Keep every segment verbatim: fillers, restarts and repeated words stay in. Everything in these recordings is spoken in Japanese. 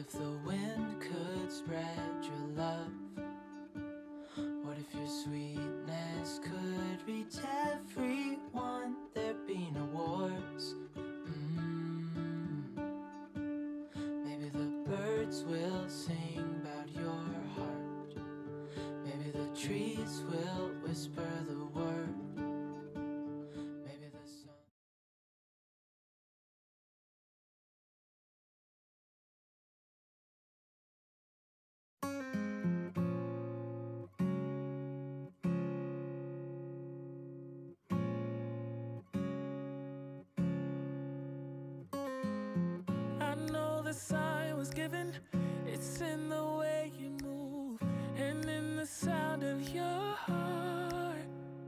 if the wind could spread your love? What if your sweetness could reach everyone? There'd be no wars. Mm. Maybe the birds will sing about your heart. Maybe the trees will whisper the word. Maybe the sun. I know the sign was given. It's in the way you move and in the sound of your heart.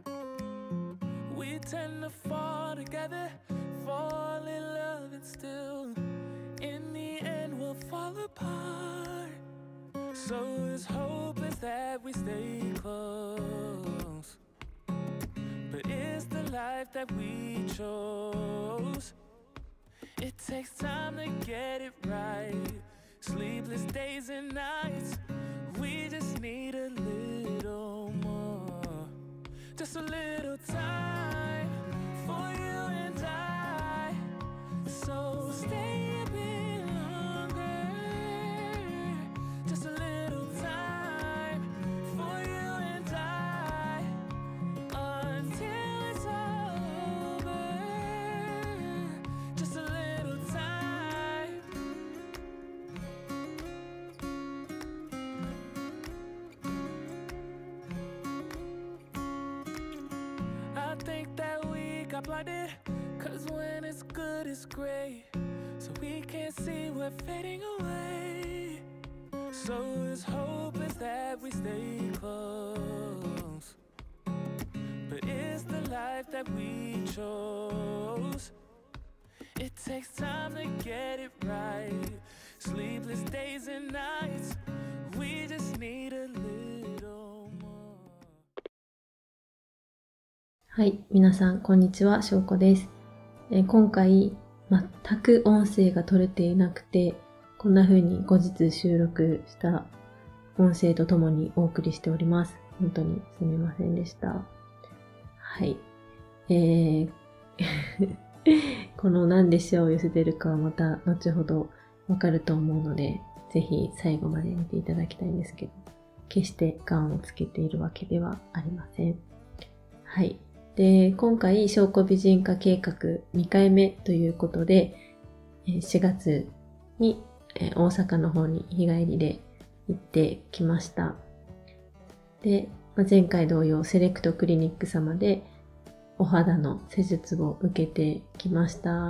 We tend to fall together, fall in love, and still in the end we'll fall apart. So as hope is that we stay close, but it's the life that we chose. It takes time to get it right. Sleepless days and nights. We just need a little more. Just a little time for you and I. So stay a bit longer. Just a little time for you and I. Until it's over. Just a little time. I think that we got blinded, cause when it's good it's great, so we can't see we're fading away. So as hope is that we stay close, but it's the life that we chose. It takes time to get it right. Sleepless days and nights. We just need a little more. はい、皆さんこんにちは、しょうこです。えー今回全く音声が取れていなくて、こんな風に後日収録した音声とともにお送りしております。本当にすみませんでした。はい。えー、この何でしょうを寄せてるかはまた後ほどわかると思うので、ぜひ最後まで見ていただきたいんですけど、決してガンをつけているわけではありません。はい。で、今回、証拠美人化計画にかいめということで、しがつに大阪の方に日帰りで行ってきました。で、前回同様、セレクトクリニック様でお肌の施術を受けてきました。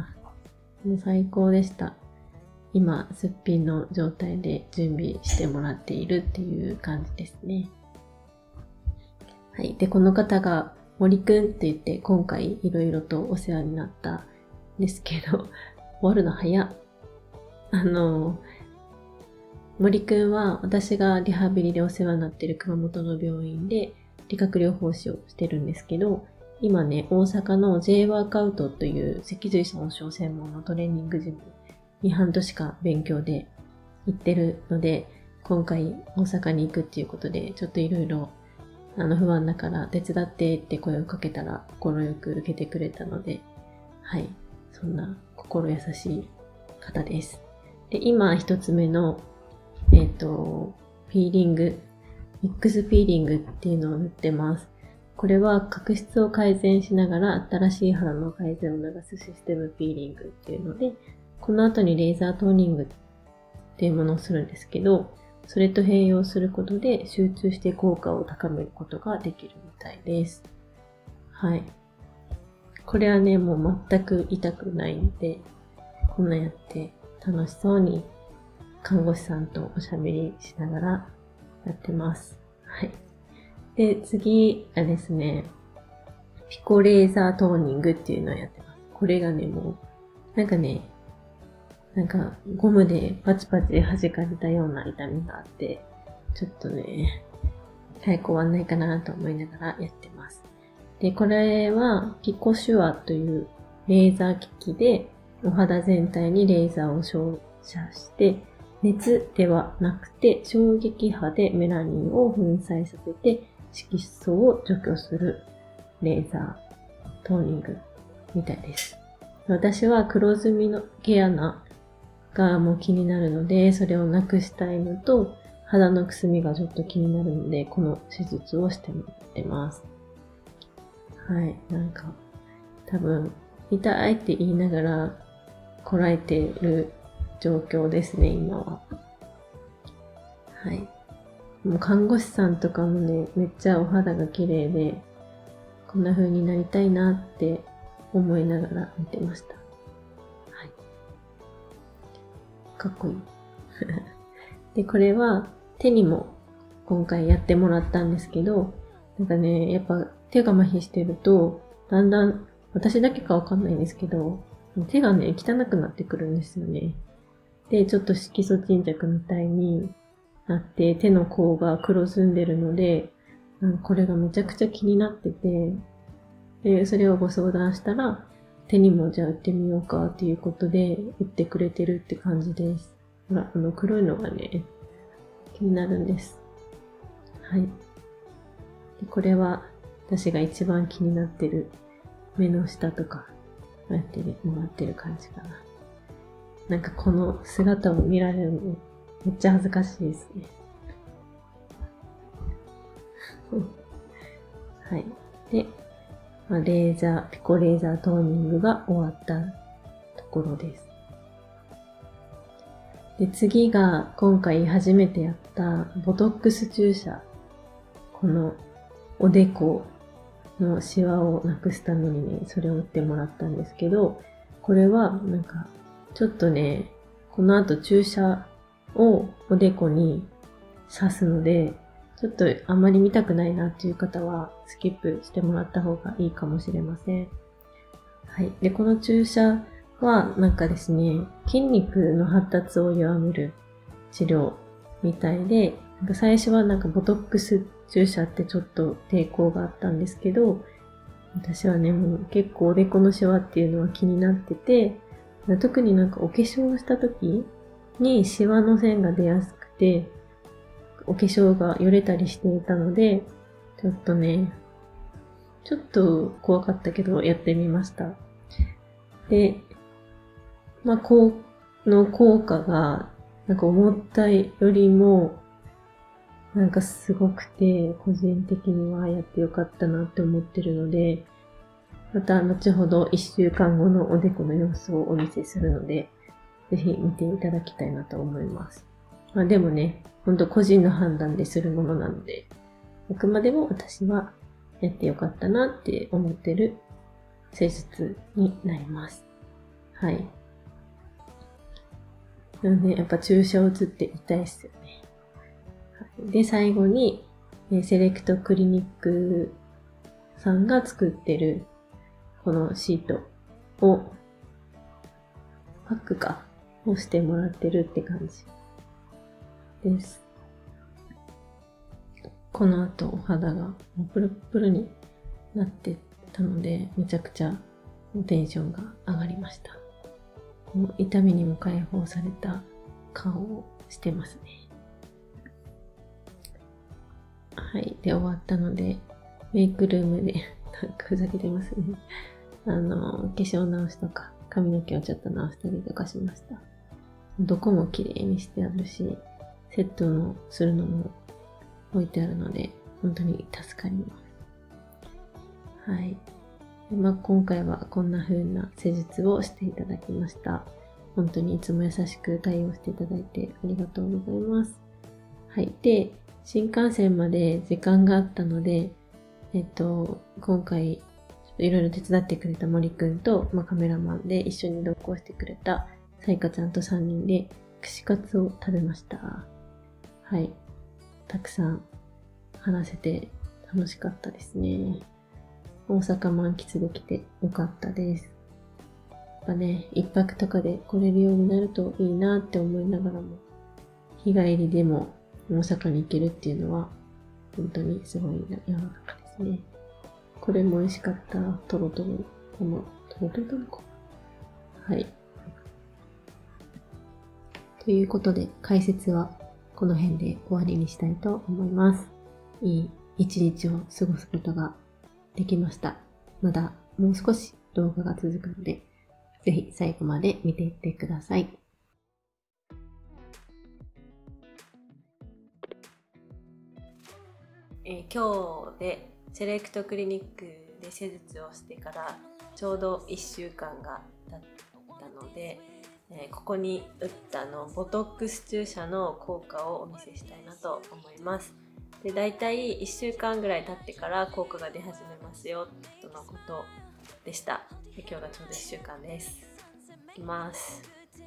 もう最高でした。今、すっぴんの状態で準備してもらっているっていう感じですね。はい。で、この方が森くんって言って今回いろいろとお世話になったんですけど、終わるの早っ。あの、森くんは私がリハビリでお世話になっている熊本の病院で理学療法士をしてるんですけど、今ね、大阪の J ワークアウトという脊髄損傷専門のトレーニングジムに半年間勉強で行ってるので、今回大阪に行くっていうことで、ちょっといろいろあの不安だから手伝ってって声をかけたら心よく受けてくれたので、はい、そんな心優しい方です。で、今一つ目の、えっと、ピーリング、ミックスピーリングっていうのを塗ってます。これは角質を改善しながら新しい肌の改善を促すシステムピーリングっていうので、この後にレーザートーニングっていうものをするんですけど、それと併用することで集中して効果を高めることができるみたいです。はい。これはね、もう全く痛くないんで、こんなやって楽しそうに看護師さんとおしゃべりしながらやってます。はい。で、次はですね、ピコレーザートーニングっていうのをやってます。これがね、もう、なんかね、なんかゴムでパチパチ弾かれたような痛みがあって、ちょっとね、早く終わんないかなと思いながらやってます。で、これはピコシュアというレーザー機器でお肌全体にレーザーを照射して、 熱ではなくて衝撃波でメラニンを粉砕させて色素を除去するレーザートーニングみたいです。私は黒ずみの毛穴がもう気になるので、それをなくしたいのと、肌のくすみがちょっと気になるので、この手術をしてもらってます。はい、なんか多分痛いって言いながらこらえている状況ですね、今は。はい。もう看護師さんとかもね、めっちゃお肌が綺麗で、こんな風になりたいなって思いながら見てました。はい。かっこいい。で、これは手にも今回やってもらったんですけど、なんかね、やっぱ手が麻痺してると、だんだん、私だけかわかんないんですけど、手がね、汚くなってくるんですよね。で、ちょっと色素沈着みたいになって、手の甲が黒ずんでるので、これがめちゃくちゃ気になってて、で、それをご相談したら、手にもじゃあ打ってみようかっていうことで、打ってくれてるって感じです。ほら、この黒いのがね、気になるんです。はい。で、これは、私が一番気になってる目の下とか、やってもらってる感じかな。なんかこの姿を見られるのめっちゃ恥ずかしいですね。はい。で、まあ、レーザー、ピコレーザートーニングが終わったところです。で、次が今回初めてやったボトックス注射。このおでこのシワをなくすためにね、それを打ってもらったんですけど、これはなんかちょっとね、この後注射をおでこに刺すので、ちょっとあんまり見たくないなっていう方はスキップしてもらった方がいいかもしれません。はい。で、この注射はなんかですね、筋肉の発達を弱める治療みたいで、なんか最初はなんかボトックス注射ってちょっと抵抗があったんですけど、私はね、もう結構おでこのシワっていうのは気になってて、特になんかお化粧をした時にシワの線が出やすくて、お化粧がよれたりしていたので、ちょっとね、ちょっと怖かったけどやってみました。で、まあ、この効果が、なんか思ったよりも、なんかすごくて、個人的にはやってよかったなって思ってるので、また後ほどいっしゅうかんごのおでこの様子をお見せするので、ぜひ見ていただきたいなと思います。まあでもね、ほんと個人の判断でするものなので、あくまでも私はやってよかったなって思ってる施術になります。はい。なので、やっぱ注射を打つって痛いですよね。はい、で、最後に、セレクトクリニックさんが作ってるこのシートを、パックか、をしてもらってるって感じです。この後お肌がプルプルになってたので、めちゃくちゃテンションが上がりました。この痛みにも解放された顔をしてますね。はい。で、終わったので、メイクルームで、なんかふざけてますね。あの、化粧直しとか、髪の毛をちょっと直したりとかしました。どこも綺麗にしてあるし、セットのするのも置いてあるので、本当に助かります。はい。でまあ、今回はこんな風な施術をしていただきました。本当にいつも優しく対応していただいてありがとうございます。はい。で、新幹線まで時間があったので、えっと、今回、いろいろ手伝ってくれた森くんと、まあ、カメラマンで一緒に同行してくれたさいかちゃんとさんにんで串カツを食べました。はい。たくさん話せて楽しかったですね。大阪満喫できてよかったです。やっぱね、一泊とかで来れるようになるといいなって思いながらも、日帰りでも大阪に行けるっていうのは、本当にすごい柔らかですね。これも美味しかった。トロトロこの、トロトロトロこ。はい。 ということで解説はこの辺で終わりにしたいと思います。いい一日を過ごすことができました。まだもう少し動画が続くので、ぜひ最後まで見ていってください。えー、今日でセレクトクリニックで施術をしてからちょうどいっしゅうかんが経ったので、えー、ここに打ったのボトックス注射の効果をお見せしたいなと思います。で、だいたいいっしゅうかんぐらい経ってから効果が出始めますよとのことでした。で、今日がちょうどいっしゅうかんです。いきます。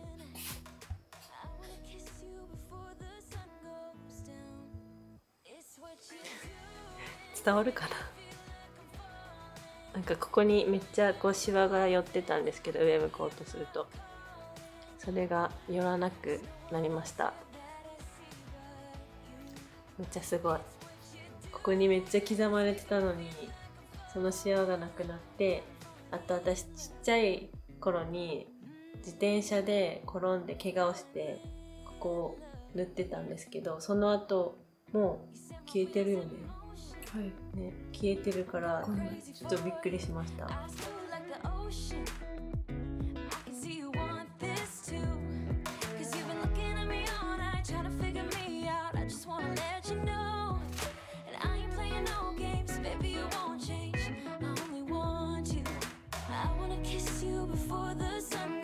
伝わるかな。なんかここにめっちゃこうシワが寄ってたんですけど、上向こうとするとそれが寄らなくなりました。めっちゃすごい。ここにめっちゃ刻まれてたのにそのシワがなくなって、あと私ちっちゃい頃に自転車で転んで怪我をしてここを塗ってたんですけど、その後もう消えてるよね。はい、ね、消えてるからちょっとびっくりしました。Before the sun